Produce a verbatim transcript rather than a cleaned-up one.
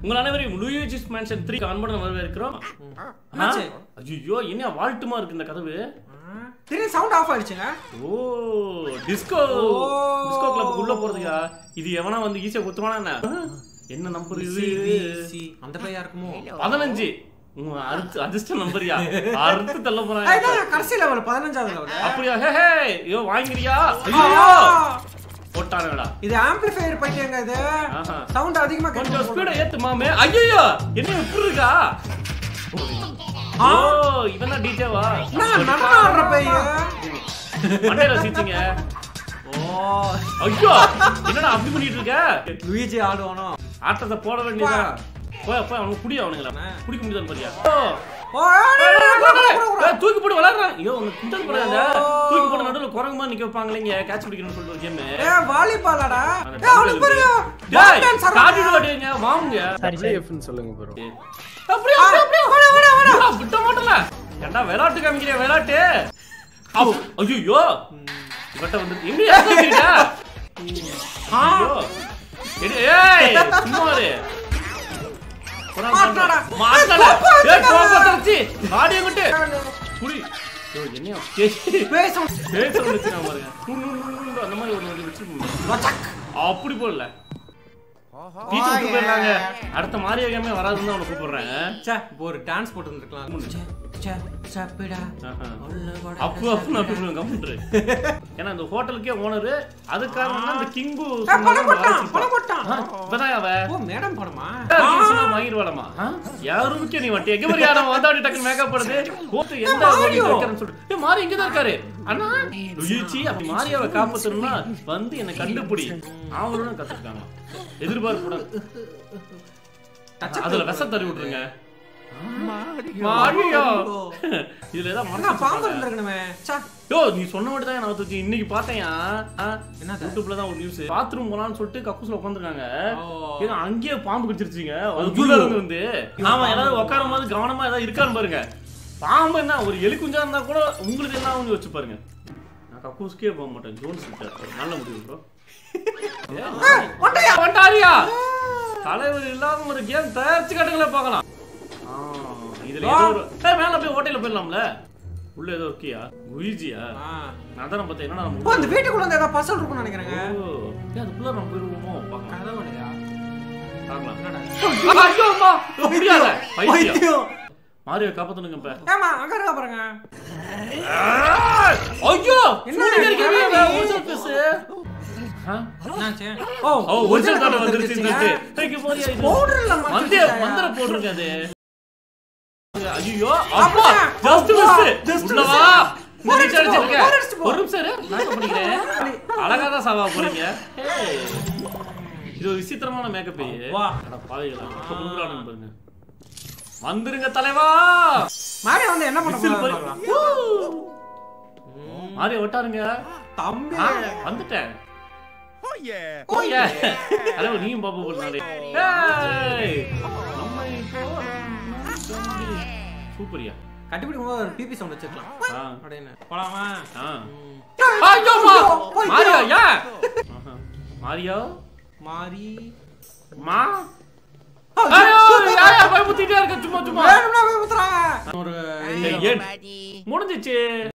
உங்கள் அனைவரையும் Luigi's Mansion three அன்புடன் வரவேற்கிறோம். ஐயோ என்ன வால்ட்டுமா இருக்கு இந்த கதவு. திடீர்னு சவுண்ட் ஆஃப் ஆயிடுச்சுங்க. ஓ டிஸ்கோ டிஸ்கோ கிளப் உள்ள போறதுயா. இது எவனா வந்து ஈஸியா குத்துவானா என்ன? என்ன நம்பர் இது? அந்த பையா இருக்குமோ? பதினஞ்சு. உங்க அறுத்து அதிர்ஷ்ட நம்பர்யா. அறுத்து தள்ள போறாங்க. ஐயா கடைசி லெவல் பதினஞ்சாவது லெவல். அப்படியே ஹே ஹே ஐயோ வாங்குறியா? ஐயோ போட்டானடா. இது ஆம்பிளிஃபையர் பையங்க இது. சவுண்ட் அதிகமா கேக்குது. கொஞ்சம் ஸ்பீட ஏத்து மாமே. ஐயோ என்ன இப்படி இருக்கா? ஓ இவனா டிஜேவா? நான் நடனற பைய. மண்டையில சீச்சிங்க. ஓ ஐயோ என்னடா அப்படி பண்ணிட்டு இருக்க? லூயிஜி ஆடுவானோ? ஆட்டத்தை போட வேண்டியதா. போய் போய் அவனுக்கு புடி அவனுங்களா. புடிக்க முடியாது பாரியா. ஓ தூக்கி போட்டு விளையாடுறான். ஐயோ உனக்கு கிண்டல் பண்ணாத. தூக்கி போட்டு நடுவுல குரங்கு மாதிரி நிக்க வைப்பாங்களேங்க கேட்ச் பிடிக்கணும்னு சொல்லிட்டு ஒரு கேம். ஏய் வாலிபாலடா. ஏய் அவனுக்கு பாருங்க. டேய் காட்டிட்டு வாடுங்க வாங்க. சரி எஃப்னு சொல்லுங்க ப்ரோ. அப்படியே அப்படியே வட வட வட. விட்ட மாட்டல. ஏண்டா விளையாட்டு காமிக்கிறியா விளையாட்டு? ஐயோ இவட்ட வந்து எங்க ஏறிட்டா? ஐயோ ஏய் சும்மா இரு. மாட்டடா மாட்டடா. ஏய் கோபத்தறச்சி ஆடிய விட்டு. புடி. யோ என்னையா பேச பேச வந்துச்சுனா பாருங்க. அந்த மாதிரி ஒரு வந்து வெச்சு அப்படி போடல. டீச்சர் கூப்பிட்டு போறாங்க. அடுத்த மாரியோ கேமே வராதுன்னு அவனை கூப்பிடுறேன். ச்சே இப்போ ஒரு டான்ஸ் போட்டு வந்திருக்கலாம். ச்சே ச்சே சப்படா. அப்பு அப்பு நான் கூப்பிடுவேன் கம்ப்யூட்டர். ஏன்னா இந்த ஹோட்டலுக்கே ஓனர் அது காரணம் அந்த கிங்கு பணம் போட்டான் பணம் போட்டான். இப்பதான் அவ ஓ மேடம் படமா? சொன்னா வாங்கிடுவாளமா? யாருக்கே நீ வட்டி எங்க வரியா நம்ம வந்தாடி டக்கு மேக்கப் பண்ணுது. போட்டு எந்த ஓடி வைக்கிறேன்னு சொல்லிட்டு ஏய் மாரி இங்க தான் இருக்காரு. அண்ணா லுயிச்சி அப்படி மாரியாவை காப்பாத்தணும்னா வந்து என்ன கண்டுபிடி. அவங்களோட கத்துட்டாங்க. எதிர்பார்ப்பு கூட அதுல விஷம் தள்ளி விட்டுருங்க. மாரியோ இதுல ஏதா மறக்க பாம்பு இருந்திருக்கணுமே. ச்சே யோ நீ சொன்ன மாதிரி தான் நான் தூக்கி இன்னைக்கு பார்த்தேன்யா. என்ன யூடியூப்ல தான் ஒரு நியூஸ். பாத்ரூம் போலான்னு சொல்லிட்டு கக்கூஸ்ல உட்கார்ந்திருக்காங்க. ஏன்னா அங்கேயே பாம்பு கடிச்சிருச்சுங்க. அதுக்குள்ள இருந்து வந்து ஆமா எல்லாரும் உட்காரும் போது கவனமா ஏதாவது இருக்கான்னு பாருங்க. பாம்பு என்ன ஒரு எலி குஞ்சா இருந்தா கூட உங்களுக்கு என்ன ஆகும்னு யோசிச்சு பாருங்க. நான் கக்கூஸ்க்கே போக மாட்டேன். ஜோன்ஸ் கிட்ட நல்ல முடிவு ப்ரோ. தலைவர் இல்லாத ஒரு கேம் தயாரிச்சு காட்டுங்களே பார்க்கலாம். இதுல ஏதோ ஒரு மேல போய் ஹோட்டல்ல போயிடலாம்ல. உள்ள ஏதோ இருக்கியா குயிஜியா? நான் தான் பார்த்தேன் என்னடா நம்ம அந்த வீட்டுக்குள்ள ஏதோ பசல் இருக்கும்னு நினைக்கிறேங்க. ஓ அதுக்குள்ள நம்ம போயிடுவோமோ பார்க்கலாம். கதவுலையா பார்க்கலாம். என்னடா ஐயோ அம்மா முடியல பைத்தியம். மாரியோ காப்பாத்துங்க இப்ப. ஏமா அங்க இருக்க பாருங்க. ஐயோ என்ன இருக்கீங்க ஒரிஜினல் பீஸ். ஹ என்னாச்சு? ஓ ஓ ஒரிஜினல் கார்டு வந்துருச்சுன்னு. தேங்க் யூ போரியா இது பவுடர்ல மந்திர மந்திர போடுறீங்க அது. ஐயோ அப்பா ஜஸ்ட் மிஸ். உள்ளவா நீ அடிச்சிருக்க. ஒரு நிமிஷம் இரு நான் பண்ணிக்கிறேன். அழகா தான் சாவா போறீங்க. ஏய் இது ஒரு விசித்திரமான மேக்கப். வா அட பாவிகளா இப்ப குங்குறானு பாருங்க. வந்துருங்க தலைவா. மாரியா வந்து என்ன பண்ண போறா? மாரியா ஓட்டாருங்க. தம்பி வந்துட்டேன். ஓயே ஓயே ஹலோ நீயும் பாபு போறானே. ஏய் நம்ம இப்போ சூப்பர்யா கட்டிப்பிடி ஒரு பிபி சவுண்ட் வச்சிரலாம். ஆ அப்படியே போலாமா? ஆ ஐயோ மாரியா யா மாரியா மாரி மா ஐயோ யா யா போய் முத்திட்டே இருக்க சும்மா சும்மா. வேணும்னா போய் முத்துறாங்க. ஒரு முடிஞ்சிச்சு.